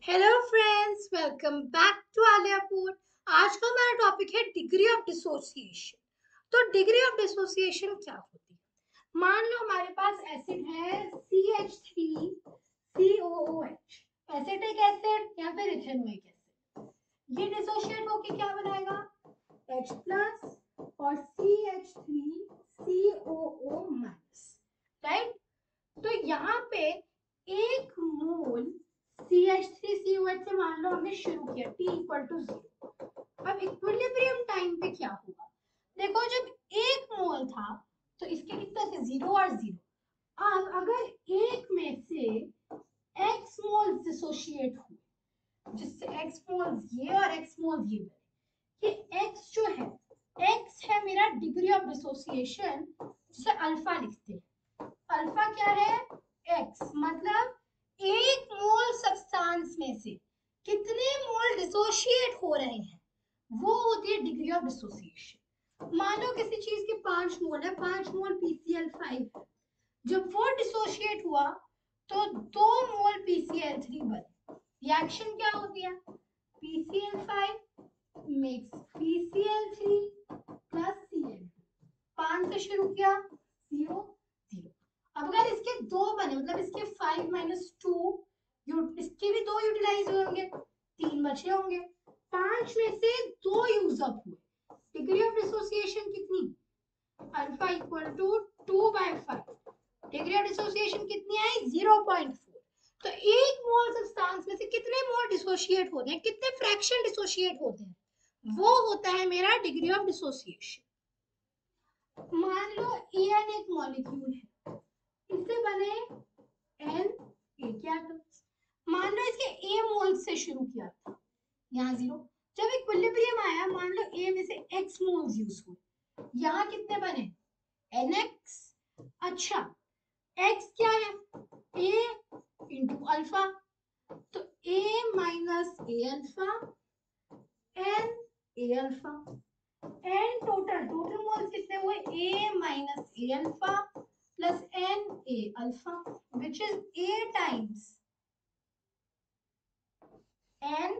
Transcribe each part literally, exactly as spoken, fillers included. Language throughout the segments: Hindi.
Hello friends, welcome back to Aliya food. आज का हमारा टॉपिक है डिग्री ऑफ डिसोसिएशन। तो डिग्री ऑफ डिसोसिएशन क्या होती है? मान लो हमारे पास एसिड है C H three C O O H, acetic acid या फिर इथेनोइक एसिड। ये डिसोशिएट होके क्या बनाएगा? H प्लस और C H three C O O minus, right? तो यहाँ पे एक mole C H three C O H से मान लो हमने शुरू किया T इक्वल टू जीरो। अब इक्विलिब्रियम टाइम पे क्या होगा? देखो, जब एक मोल था तो इसके कितना थे? जीरो और जीरो। अब अगर एक में से एक्स मोल्स डिसोशिएट हुए, जिससे एक्स मोल्स ये और एक्स मोल्स ये बने, ये एक्स जो है, एक्स है मेरा डिग्री ऑफ डिसोसिएशन, जिसे अल्फा लिखते हैं। अल्फा क्या है? एक्स। मतलब एक मोल सब्सटेंस में से कितने मोल डिसोशिएट हो रहे हैं, वो होती है डिग्री ऑफ डिसोसिएशन। मान लो किसी चीज के पांच मोल है, पांच mole P C L five है। जब वो डिसोशिएट हुआ तो दो mole P C L three बने। रिएक्शन क्या होती है? P C L five mix P C L three plus C L two. पांच से शुरू किया, जीरो जीरो। अब अगर इसके दो बने, मतलब इसके फाइव माइनस टू, इसके भी दो यूटिलाइज होंगे, तीन बचे होंगे। पांच में से दो यूज अप हुए। डिग्री ऑफ डिसोसिएशन कितनी? Alpha equal to two by five. Degree of dissociation कितनी आई? Zero point four. तो एक मोल सब्सटेंस में से कितने मोल डिसोशिएट होते हैं, कितने फ्रैक्शन डिसोशिएट होते हैं, वो होता है मेरा डिग्री ऑफ डिसोसिएशन। मान लो एन एक मॉलिक्यूल है, इससे बने एन ए के एटम्स। मान लो इसके ए मोल से शुरू किया था, यहाँ जीरो। जब इक्विलिब्रियम आया, मान लो ए में से एक्स मोल्स यूज हुए, यहाँ कितने बने? N x. अच्छा, एक्स क्या है? A into alpha. तो A minus A alpha N A alpha. N total total moles कितने हुए? A minus A alpha plus N A alpha, which is A times N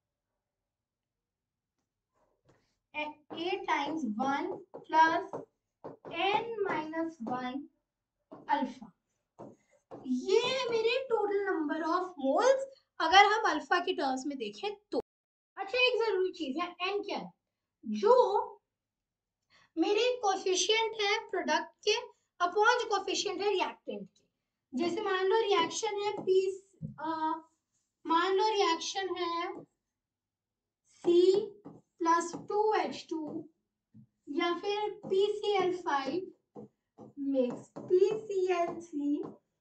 A times one plus N minus one alpha. ये है मेरे टोटल नंबर ऑफ मोल्स अगर हम अल्फा की टर्म्स में देखें तो। अच्छा, एक जरूरी चीज है, एन क्या है? जो मेरे कोफिशिएंट है प्रोडक्ट के अपॉन जो कोफिशिएंट है रिएक्टेंट के। जैसे मान लो रिएक्शन है पीस, मान लो रिएक्शन है C plus two H two या फिर P C L five mix P C L three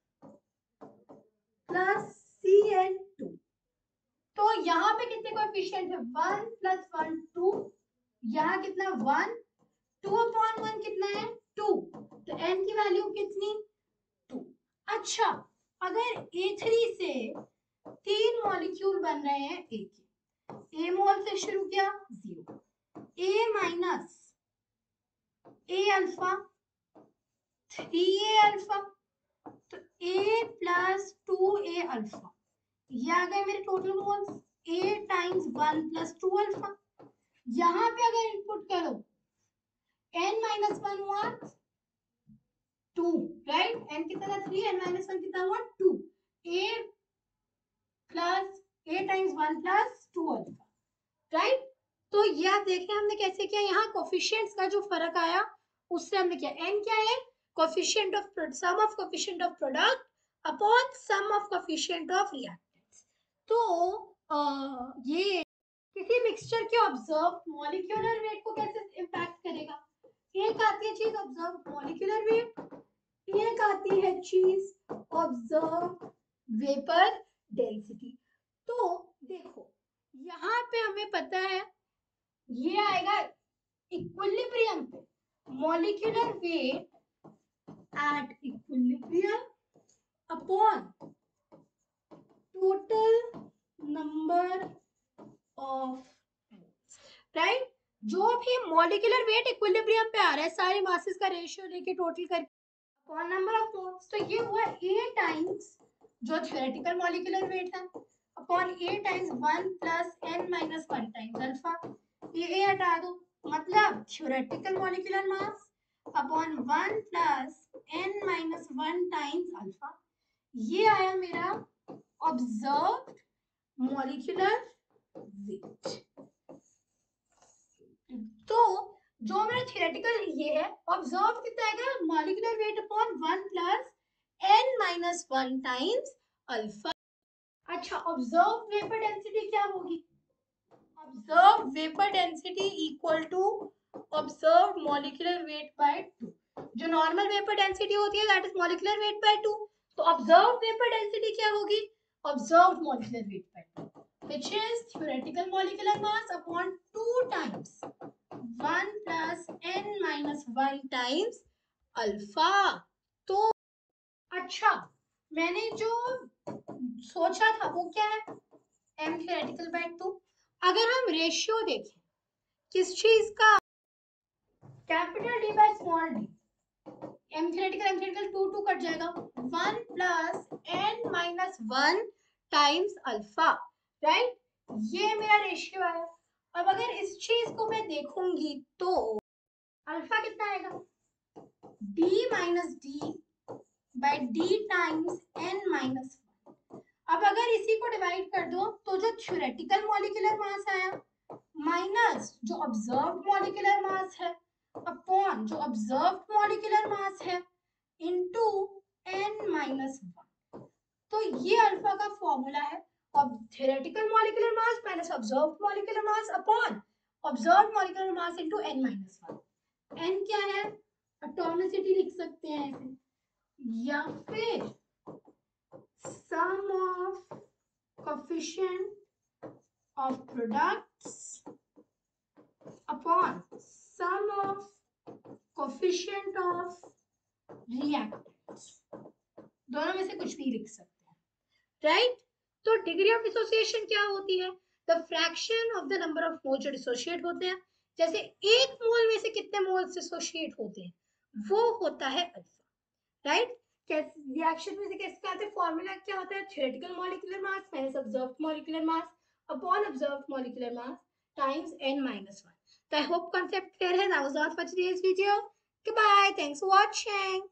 plus C L two. तो यहाँ पे कितने कोएफिशिएंट है? One plus one two. यहाँ कितना? वन। टू अपॉन वन कितना है? टू। तो n की वैल्यू कितनी? टू। अच्छा, अगर ए थ्री से तीन मॉलिक्यूल बन रहे हैं ए के, ए मोल से शुरू किया, zero. A minus A alpha three A alpha, तो A plus two A alpha, ये आ गए मेरे total moles. A times one plus two alpha. यहाँ पे अगर इनपुट करो, n माइनस वन हुआ टू, राइट? n कितना था? थ्री। n माइनस वन कितना हुआ? Two. a plus a times one plus two alpha, right? तो ये आप देखें हमने कैसे किया, यहाँ कोफिशिएंट्स का जो फर्क आया उससे हमने किया। n क्या है? Coefficient of sum of coefficient of product upon sum of coefficient of reactants. तो आ, ये किसी मिक्सचर के ऑब्जर्व मॉलिक्यूलर वेट को कैसे इंपैक्ट करेगा? एक आती है चीज ऑब्जर्व मॉलिक्यूलर वेट, एक आती है चीज ऑब्जर्व वेपर डेंसिटी। तो देखो, यहाँ पे हमें पता है ये आएगा इक्विलिब्रियम पे, molecular weight at equilibrium upon total number of, right? जो भी मॉलिक्यूलर वेट इक्विलिब्रियम पे आ रहा है, सारे मासेस का रेशियो लेके टोटल करके अपॉन नंबर ऑफ मोल्स, तो ये हुआ A टाइम्स जो थ्योरेटिकल मॉलिक्यूलर वेट है upon A times one plus N minus one times alpha. ये ए हटा दो, मतलब theoretical molecular mass upon one plus N minus one times alpha. ये आया मेरा ऑब्जर्व्ड मॉलिक्यूलर वेट। तो जो मेरा थ्योरेटिकल ये है, ऑब्जर्व कितना आएगा, molecular weight upon one plus N minus one times alpha. अच्छा, ऑब्जर्व वेपर डेंसिटी क्या होगी, observe vapour density equal to observe molecular weight by two. जो नॉर्मल वेपर डेंसिटी होती है that is molecular weight by two, तो ऑब्जर्व वेपर डेंसिटी क्या होगी, observe molecular weight by two which is theoretical molecular mass upon two times one plus N minus one times alpha. तो अच्छा, मैंने जो सोचा था वो क्या है, एम थ्योरेटिकल बाय टू। अगर हम रेशियो देखें किस चीज का, capital D by small D, M theoretical M theoretical two two cut जाएगा, one plus N minus one times alpha, right. ये मेरा रेशियो है। अब अगर इस चीज को मैं देखूंगी तो अल्फा कितना आएगा, D minus D by D times N minus one. अब अगर इसी को डिवाइड कर दो तो जो थ्योरेटिकल मॉलिक्यूलर मास आया माइनस जो ऑब्जर्व्ड मॉलिक्यूलर मास है अपॉन जो ऑब्जर्व्ड मॉलिक्यूलर मास है इनटू एन माइनस वन। तो ये अल्फा का फॉर्मूला है, अब theoretical molecular mass minus observed molecular mass upon observed molecular mass into N minus one. N क्या है, एटॉमिसिटी लिख सकते हैं ऐसे, या फिर sum of coefficient of products upon sum of coefficient of reactants, दोनों में से कुछ भी लिख सकते हैं, राइट। तो डिग्री ऑफ डिसोसिएशन क्या होती है, the fraction of the number of mole जो डिसोशिएट होते हैं, जैसे एक मोल में से कितने मोल्स डिसोशिएट होते हैं वो होता है अल्फा, राइट। रिएक्शन में से कैसे आते हैं, फॉर्मूला क्या होता है, theoretical molecular mass minus observed molecular mass upon observed molecular mass times n minus one. तो आई होप कॉन्सेप्ट क्लियर है। That was all for today's video. Goodbye, thanks for watching.